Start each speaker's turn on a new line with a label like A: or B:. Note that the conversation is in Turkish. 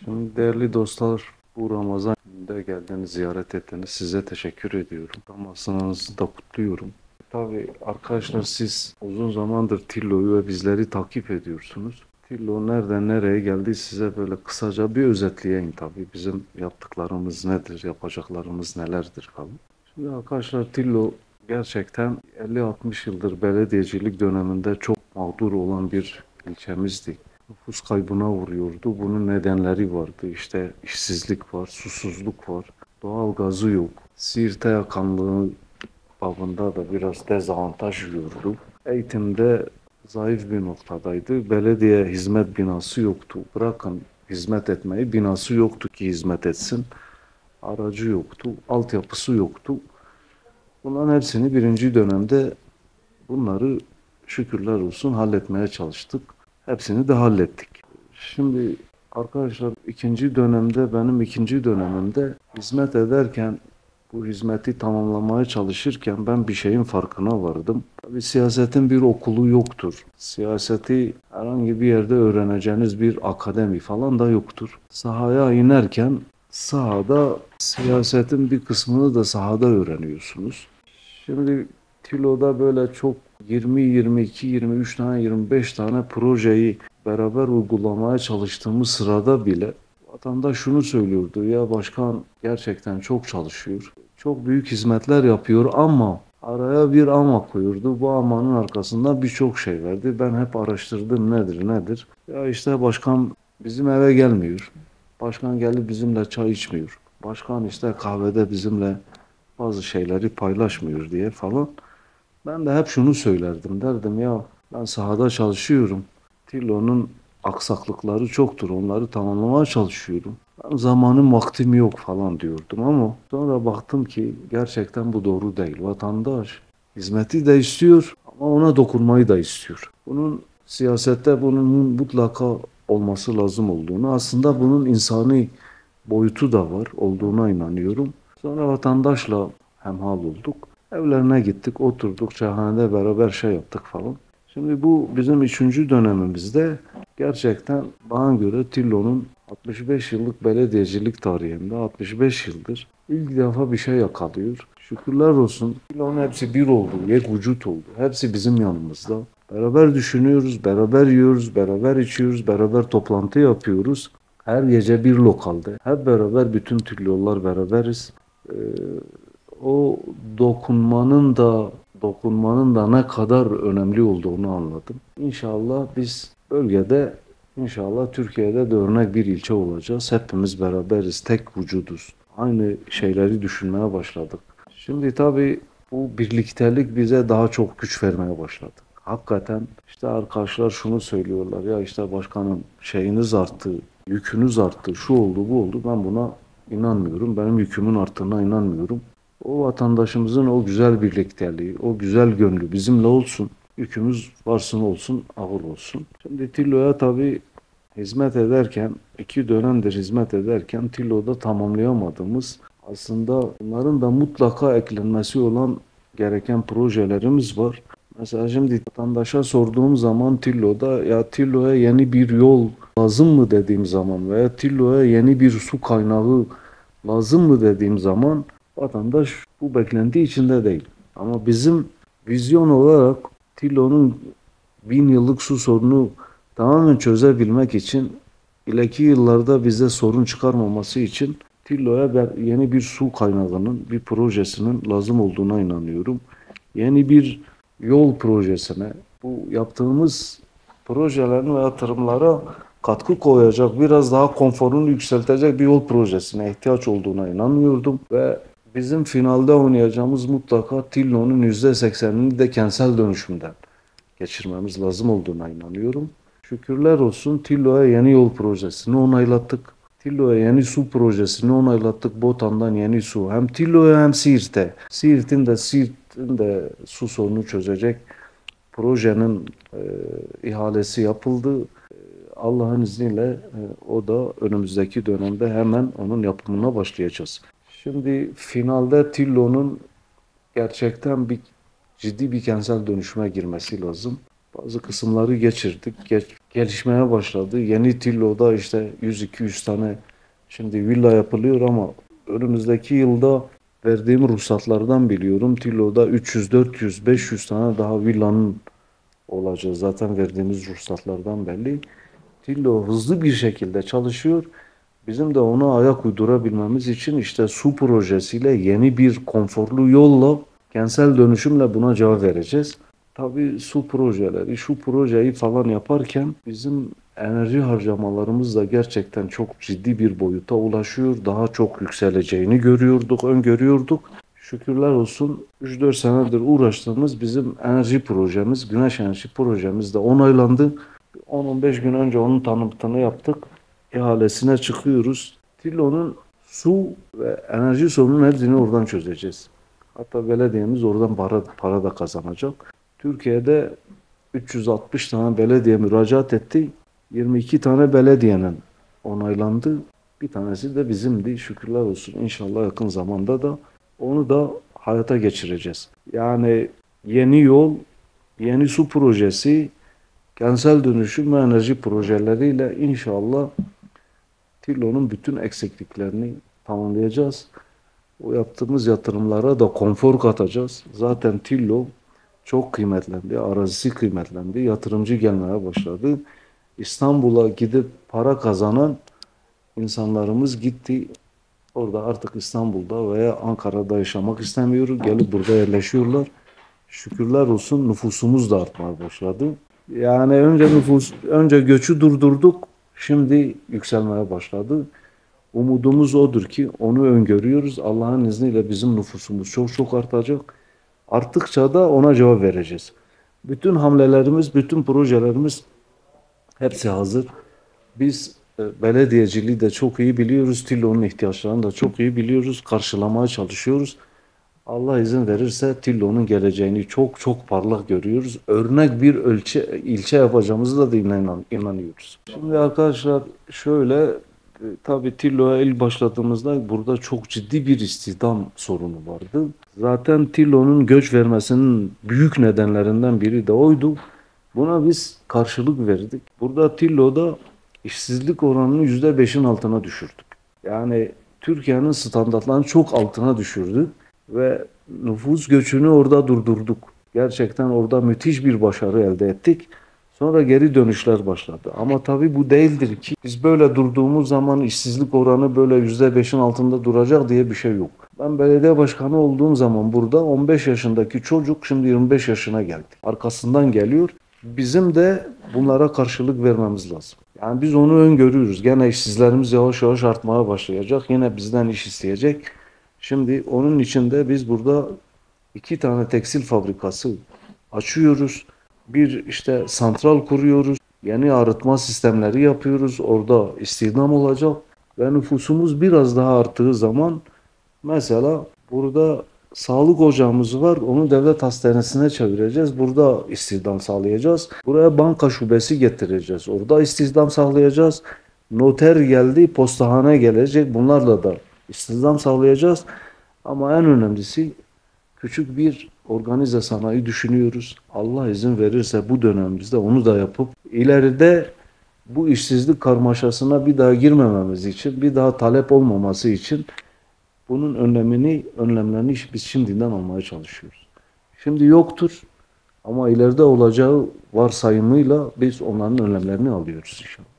A: Şimdi değerli dostlar, bu Ramazan gününde geldiniz, ziyaret ettiniz. Size teşekkür ediyorum. Ramazanınızı da kutluyorum. Tabii arkadaşlar, siz uzun zamandır Tillo'yu ve bizleri takip ediyorsunuz. Tillo nereden nereye geldi size böyle kısaca bir özetleyeyim tabii. Bizim yaptıklarımız nedir, yapacaklarımız nelerdir falan. Şimdi arkadaşlar, Tillo gerçekten 50-60 yıldır belediyecilik döneminde çok mağdur olan bir ilçemizdi. Nüfus kaybına vuruyordu. Bunun nedenleri vardı. İşte işsizlik var, susuzluk var, doğal gazı yok. Siirt'e yakınlığı babında da biraz dezavantaj yiyordu. Eğitimde zayıf bir noktadaydı. Belediye hizmet binası yoktu. Bırakın hizmet etmeyi, binası yoktu ki hizmet etsin. Aracı yoktu, altyapısı yoktu. Bunların hepsini birinci dönemde bunları şükürler olsun halletmeye çalıştık. Hepsini de hallettik. Şimdi arkadaşlar, benim ikinci dönemimde hizmet ederken, bu hizmeti tamamlamaya çalışırken ben bir şeyin farkına vardım. Tabii siyasetin bir okulu yoktur. Siyaseti herhangi bir yerde öğreneceğiniz bir akademi falan da yoktur. Sahaya inerken sahada siyasetin bir kısmını da sahada öğreniyorsunuz. Şimdi Tilo'da böyle çok 20, 22, 23 tane, 25 tane projeyi beraber uygulamaya çalıştığımız sırada bile vatandaş şunu söylüyordu: ya başkan gerçekten çok çalışıyor, çok büyük hizmetler yapıyor ama araya bir ama koyurdu. Bu amanın arkasında birçok şey verdi. Ben hep araştırdım, nedir nedir. Ya işte başkan bizim eve gelmiyor. Başkan gelip bizimle çay içmiyor. Başkan işte kahvede bizimle bazı şeyleri paylaşmıyor diye falan. Ben de hep şunu söylerdim, derdim ya ben sahada çalışıyorum. Tillo'nun aksaklıkları çoktur, onları tamamlamaya çalışıyorum. Ben zamanım vaktim yok falan diyordum ama sonra baktım ki gerçekten bu doğru değil. Vatandaş hizmeti de istiyor ama ona dokunmayı da istiyor. Siyasette bunun mutlaka olması lazım olduğunu, aslında bunun insani boyutu da var olduğuna inanıyorum. Sonra vatandaşla hemhal olduk. Evlerine gittik, oturduk, çayhanede beraber şey yaptık falan. Şimdi bu bizim üçüncü dönemimizde gerçekten bana göre Tillo'nun 65 yıllık belediyecilik tarihinde 65 yıldır ilk defa bir şey yakalıyor. Şükürler olsun, Tillo'nun hepsi bir oldu, yek vücut oldu. Hepsi bizim yanımızda. Beraber düşünüyoruz, beraber yiyoruz, beraber içiyoruz, beraber toplantı yapıyoruz. Her gece bir lokalde. Hep beraber bütün Tillo'lar beraberiz. Ee, O dokunmanın da ne kadar önemli olduğunu anladım. İnşallah biz bölgede, inşallah Türkiye'de de örnek bir ilçe olacağız. Hepimiz beraberiz, tek vücuduz. Aynı şeyleri düşünmeye başladık. Şimdi tabii bu birliktelik bize daha çok güç vermeye başladı. Hakikaten işte arkadaşlar şunu söylüyorlar: ya işte başkanım şeyiniz arttı, yükünüz arttı, şu oldu, bu oldu. Ben buna inanmıyorum. Benim yükümün arttığına inanmıyorum. O vatandaşımızın o güzel birlikteliği, o güzel gönlü bizimle olsun. Yükümüz varsın olsun, ağır olsun. Şimdi Tillo'ya tabii hizmet ederken, iki dönemdir hizmet ederken Tillo'da tamamlayamadığımız, aslında bunların da mutlaka eklenmesi olan gereken projelerimiz var. Mesela şimdi vatandaşa sorduğum zaman Tillo'da, ya Tillo'ya yeni bir yol lazım mı dediğim zaman veya Tillo'ya yeni bir su kaynağı lazım mı dediğim zaman vatandaş bu beklenti içinde değil. Ama bizim vizyon olarak Tillo'nun 1000 yıllık su sorunu tamamen çözebilmek için, ileriki yıllarda bize sorun çıkarmaması için Tillo'ya yeni bir su kaynağının, bir projesinin lazım olduğuna inanıyorum. Yeni bir yol projesine, bu yaptığımız projelerin ve yatırımlara katkı koyacak, biraz daha konforunu yükseltecek bir yol projesine ihtiyaç olduğuna inanıyordum ve bizim finalde oynayacağımız mutlaka Tillo'nun %80'ini de kentsel dönüşümden geçirmemiz lazım olduğuna inanıyorum. Şükürler olsun Tillo'ya yeni yol projesini onaylattık. Tillo'ya yeni su projesini onaylattık. Botan'dan yeni su. Hem Tillo'ya hem Siirt'e. Siirt'in de su sorunu çözecek projenin ihalesi yapıldı. Allah'ın izniyle o da önümüzdeki dönemde hemen onun yapımına başlayacağız. Şimdi finalde Tillo'nun gerçekten ciddi bir kentsel dönüşüme girmesi lazım. Bazı kısımları geçirdik. gelişmeye başladı. Yeni Tillo'da işte 100-200 tane şimdi villa yapılıyor ama önümüzdeki yılda verdiğim ruhsatlardan biliyorum. Tillo'da 300, 400, 500 tane daha villanın olacak. Zaten verdiğimiz ruhsatlardan belli. Tillo hızlı bir şekilde çalışıyor. Bizim de ona ayak uydurabilmemiz için işte su projesiyle yeni bir konforlu yolla, kentsel dönüşümle buna cevap vereceğiz. Tabii su projeleri, şu projeyi falan yaparken bizim enerji harcamalarımız da gerçekten çok ciddi bir boyuta ulaşıyor. Daha çok yükseleceğini görüyorduk, öngörüyorduk. Şükürler olsun 3-4 senedir uğraştığımız bizim enerji projemiz, güneş enerji projemiz de onaylandı. 10-15 gün önce onun tanıtımını yaptık. İhalesine çıkıyoruz. Tillo'nun su ve enerji sorunun hepsini oradan çözeceğiz. Hatta belediyemiz oradan para da kazanacak. Türkiye'de 360 tane belediye müracaat etti. 22 tane belediyenin onaylandı. Bir tanesi de bizimdi. Şükürler olsun. İnşallah yakın zamanda da onu da hayata geçireceğiz. Yani yeni yol, yeni su projesi, kentsel dönüşüm ve enerji projeleriyle inşallah Tillo'nun bütün eksikliklerini tamamlayacağız. O yaptığımız yatırımlara da konfor katacağız. Zaten Tillo çok kıymetlendi, arazisi kıymetlendi, yatırımcı gelmeye başladı. İstanbul'a gidip para kazanan insanlarımız gitti. Orada artık İstanbul'da veya Ankara'da yaşamak istemiyor. Gelip burada yerleşiyorlar. Şükürler olsun nüfusumuz da artmaya başladı. Yani önce göçü durdurduk. Şimdi yükselmeye başladı. Umudumuz odur ki onu öngörüyoruz. Allah'ın izniyle bizim nüfusumuz çok çok artacak. Arttıkça da ona cevap vereceğiz. Bütün hamlelerimiz, bütün projelerimiz hepsi hazır. Biz belediyeciliği de çok iyi biliyoruz. Tillo'nun ihtiyaçlarını da çok iyi biliyoruz. Karşılamaya çalışıyoruz. Allah izin verirse Tillo'nun geleceğini çok çok parlak görüyoruz. Örnek bir ilçe yapacağımızı da inanıyoruz. Şimdi arkadaşlar şöyle tabii Tillo'ya ilk başladığımızda burada çok ciddi bir istihdam sorunu vardı. Zaten Tillo'nun göç vermesinin büyük nedenlerinden biri de oydu. Buna biz karşılık verdik. Burada Tillo'da işsizlik oranını %5'in altına düşürdük. Yani Türkiye'nin standartlarının çok altına düşürdük ve nüfus göçünü orada durdurduk. Gerçekten orada müthiş bir başarı elde ettik. Sonra geri dönüşler başladı. Ama tabii bu değildir ki biz böyle durduğumuz zaman işsizlik oranı böyle %5'in altında duracak diye bir şey yok. Ben belediye başkanı olduğum zaman burada 15 yaşındaki çocuk şimdi 25 yaşına geldi. Arkasından geliyor. Bizim de bunlara karşılık vermemiz lazım. Yani biz onu öngörüyoruz. Gene işsizlerimiz yavaş yavaş artmaya başlayacak. Yine bizden iş isteyecek. Şimdi onun için de biz burada 2 tane tekstil fabrikası açıyoruz. Bir işte santral kuruyoruz. Yeni arıtma sistemleri yapıyoruz. Orada istihdam olacak. Ve nüfusumuz biraz daha arttığı zaman mesela burada sağlık ocağımız var. Onu devlet hastanesine çevireceğiz. Burada istihdam sağlayacağız. Buraya banka şubesi getireceğiz. Orada istihdam sağlayacağız. Noter geldi, postahane gelecek. Bunlarla da istihdam sağlayacağız. Ama en önemlisi küçük bir organize sanayi düşünüyoruz. Allah izin verirse bu dönemimizde onu da yapıp ileride bu işsizlik karmaşasına bir daha girmememiz için, bir daha talep olmaması için bunun önlemlerini biz şimdiden almaya çalışıyoruz. Şimdi yoktur ama ileride olacağı varsayımıyla biz onların önlemlerini alıyoruz inşallah.